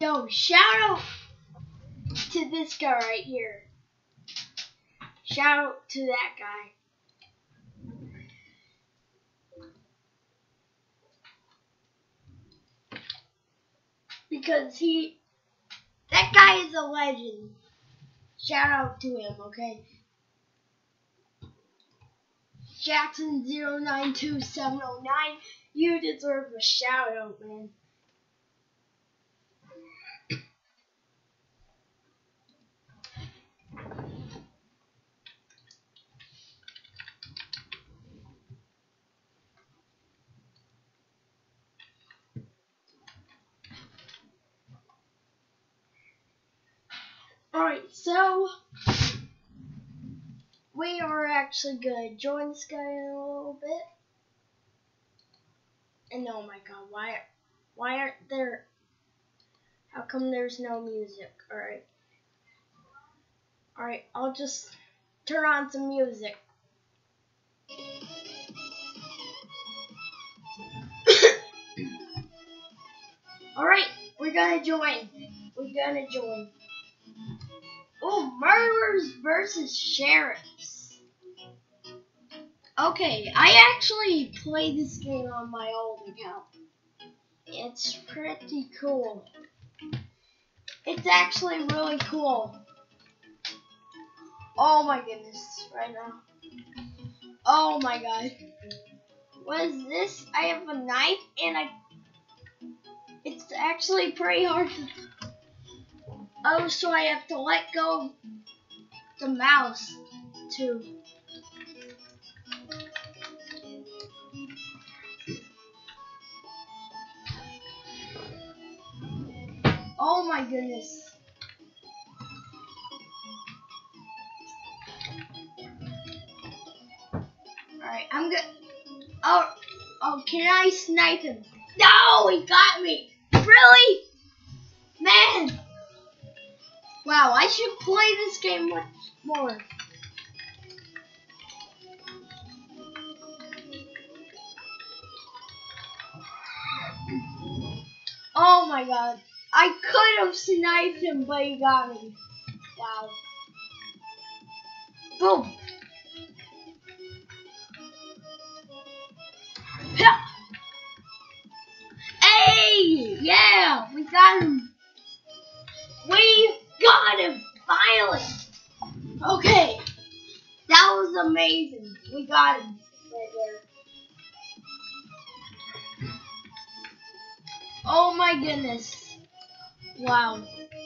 Yo, shout out to this guy right here. Shout out to that guy. Because that guy is a legend. Shout out to him, okay? Jackson092709, you deserve a shout out, man. Alright, so we are actually gonna join this guy in a little bit. And oh my god, why aren't there, how come there's no music? Alright, I'll just turn on some music. Alright, we're gonna join. Oh, murderers versus sheriffs. Okay, I actually played this game on my old account. It's pretty cool. It's actually really cool. Oh my goodness, right now. Oh my god. What is this? I have a knife and it's actually pretty hard to... Oh, so I have to let go of the mouse too. Oh my goodness. Alright, I'm good. Oh, can I snipe him? No, he got me. Really? Man. Wow, I should play this game much more. Oh my god. I could have sniped him, but he got me. Wow. Boom. Hey! Yeah! We got him. We got him! Finally! Okay. That was amazing. We got him right there. Oh my goodness. Wow.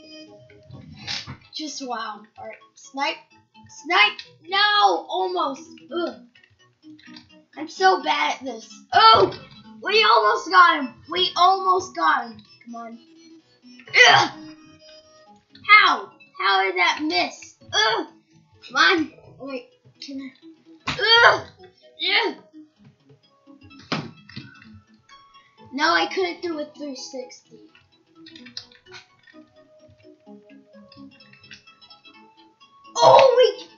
Just wow. Alright. Snipe. Snipe! No! Almost. Ugh. I'm so bad at this. Oh! We almost got him. Come on. Ugh. How? How did that miss? Ugh. Come on. Wait. Can I? Ugh. Yeah. No, I couldn't do a 360. Oh,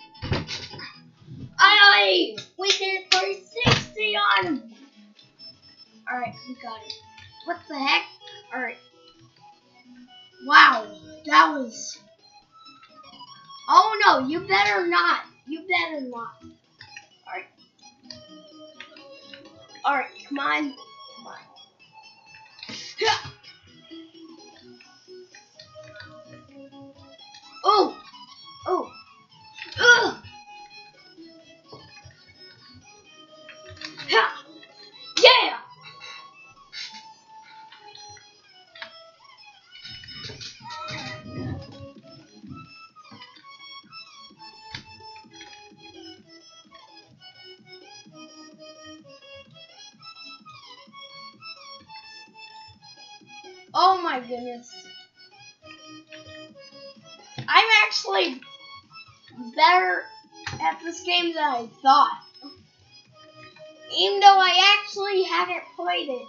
we did 360 on him. Alright, we got it. What the heck? Alright. Wow, that was... Oh no, you better not. Alright. Alright, come on. Oh! Oh! Ugh! Yeah! Oh my goodness. I'm actually better at this game than I thought. Even though I actually haven't played it.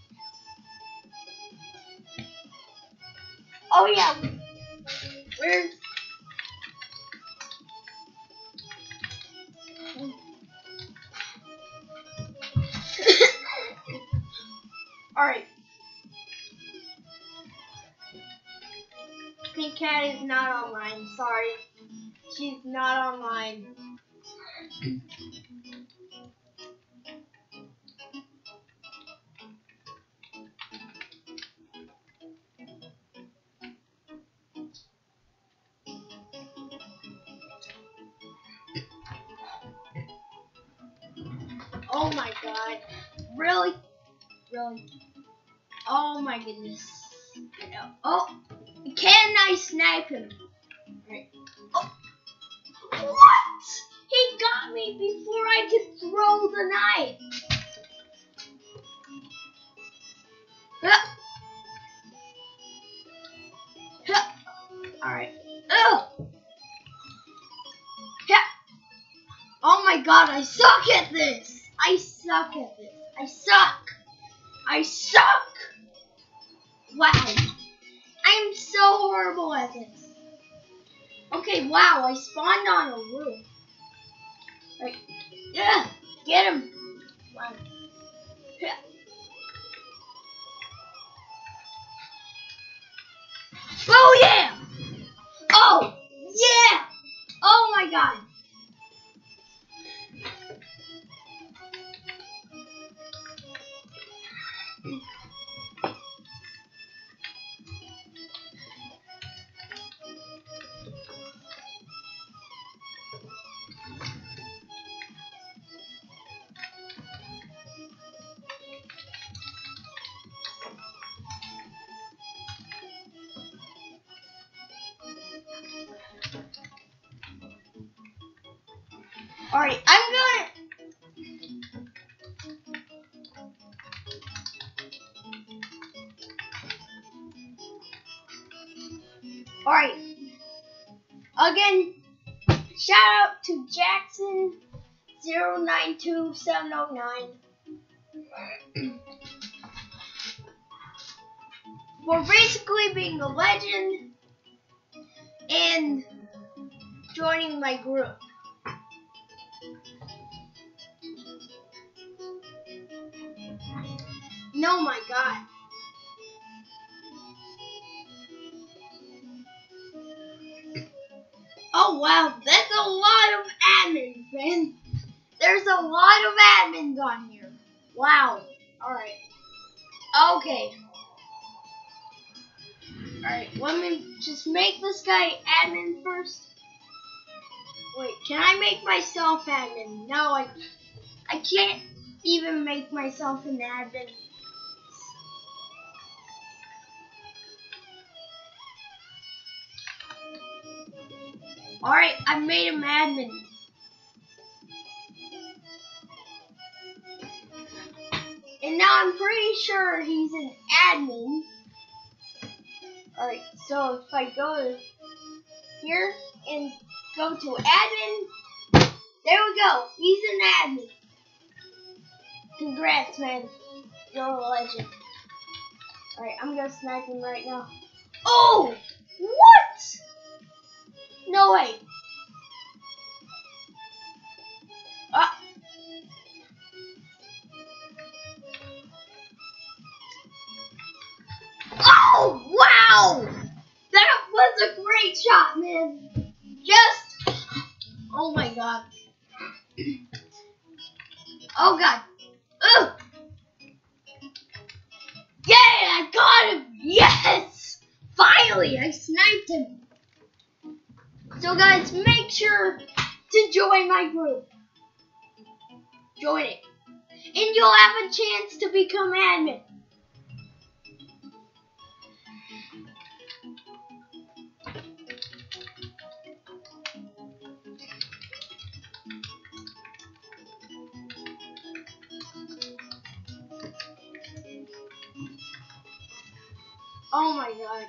Oh yeah. Where's... Alright. Tiffany Cat is not online. Sorry. She's not online. Oh my god. Really? Really? Oh my goodness. Oh! Can I snipe him? Right. Oh! What? He got me before I could throw the knife. Alright. Oh my god, I suck at this. I suck at this. I suck. I suck. Wow. I'm so horrible at this. Okay, wow, I spawned on a roof. Right. Yeah, get him. Wow. Yeah. Oh yeah! Oh yeah! Oh my god! Alright, I'm gonna... Alright. Again, shout out to Jackson092709 for basically being a legend and joining my group. No, my god. Oh wow, that's a lot of admins, man. There's a lot of admins on here. Wow. Alright. Okay. Alright, let me just make this guy admin first. Wait, can I make myself admin? No, I can't even make myself an admin. Alright, I made him admin. And now I'm pretty sure he's an admin. Alright, so if I go here and go to admin, there we go. He's an admin. Congrats, man. You're a legend. Alright, I'm gonna snipe him right now. Oh! What? No way. Oh, wow! That was a great shot, man. Just, oh my god. Oh god. Ugh. Yeah, I got him. Yes! Finally, I sniped him. So guys, make sure to join my group. Join it. And you'll have a chance to become admin. Oh my god.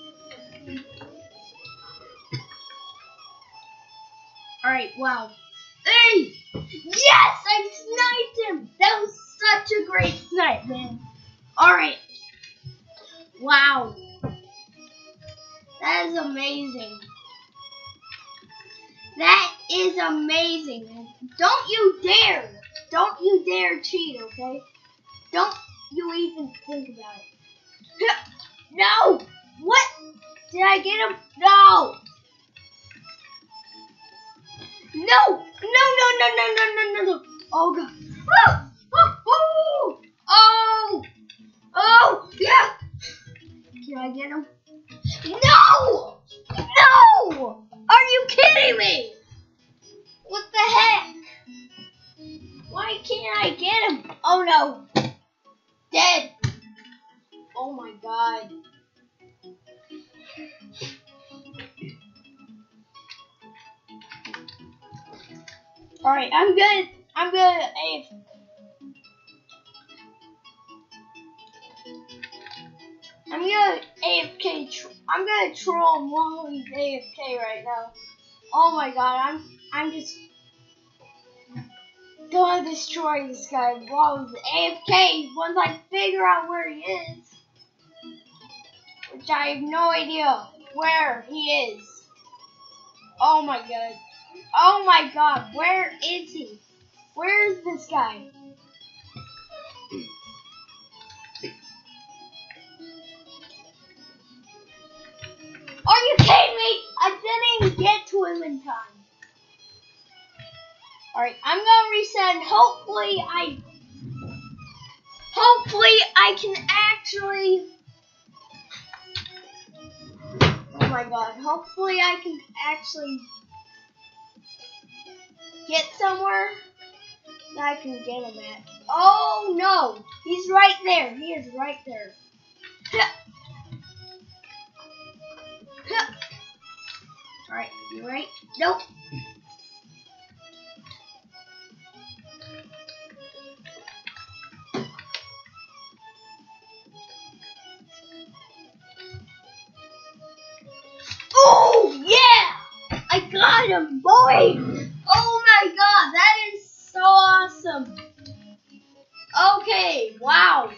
Alright, wow. Hey! Yes! I sniped him! That was such a great snipe, man. Alright. Wow. That is amazing. That is amazing. Don't you dare. Don't you dare cheat, okay? Don't you even think about it. No! What? Did I get him? No! No! No! Oh god. Oh! Oh! Yeah! Can I get him? No! No! Are you kidding me? What the heck? Why can't I get him? Oh no. Dead. Oh my god. Alright, I'm good. I'm gonna AFK. I'm gonna troll him while he's AFK right now. Oh my god, I'm just gonna destroy this guy while he's AFK once I figure out where he is. Which I have no idea where he is. Oh my god. Oh my god, where is he? Where is this guy? Are you kidding me? I didn't even get to him in time. Alright, I'm gonna reset. Hopefully I can actually. Oh my god, hopefully I can actually get somewhere that I can get him at. Oh no! He's right there. He is right there. Alright, you ready? Nope. Oh yeah! I got him, boy! Oh my god, that is so awesome. Okay, wow.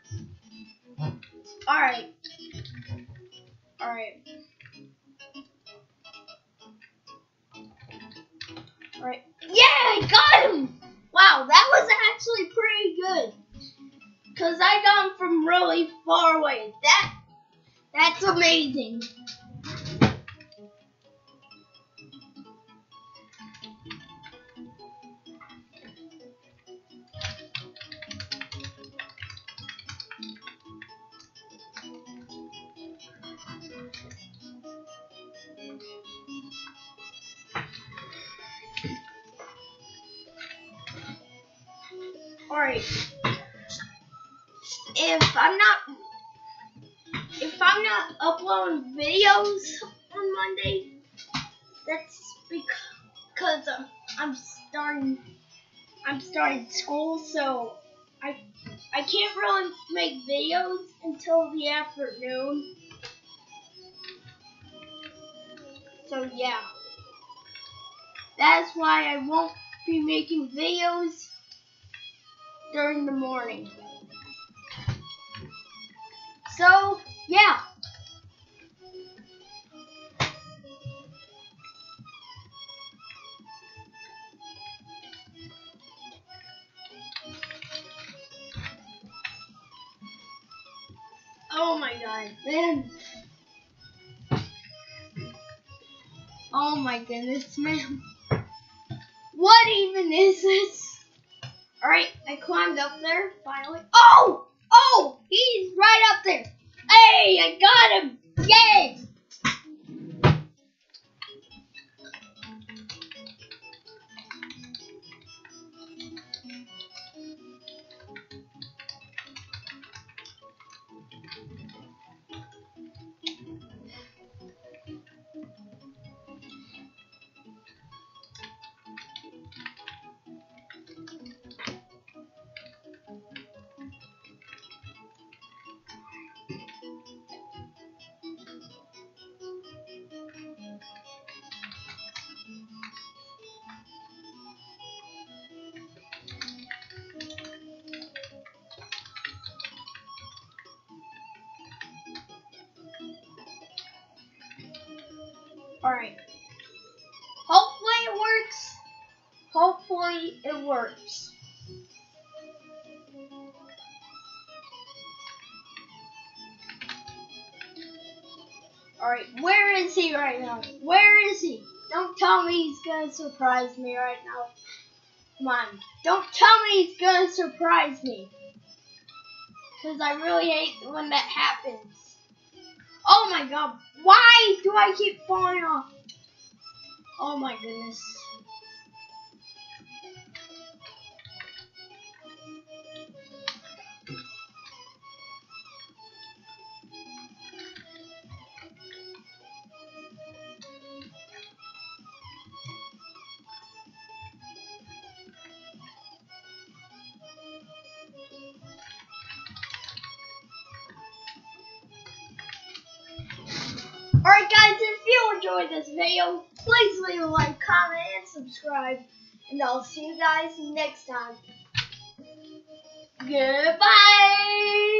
Alright. Alright. Alright. Yeah, I got him! Wow, that was actually pretty good. Cause I got him from really far away. That's amazing. Alright. If I'm not uploading videos on Monday, that's because I'm starting school, so I can't really make videos until the afternoon. So yeah, that's why I won't be making videos during the morning. So yeah. Oh my god, man. Oh my goodness, man. What even is this? Alright, I climbed up there, finally. Oh! Oh! He's right up there. Hey, I got him! Yay! Alright. Hopefully it works. Hopefully it works. Alright, where is he right now? Where is he? Don't tell me he's gonna surprise me right now. Come on. Don't tell me he's gonna surprise me. Because I really hate when that happens. Oh my god. Why do I keep falling off? Oh my goodness. Alright guys, if you enjoyed this video, please leave a like, comment, and subscribe. And I'll see you guys next time. Goodbye!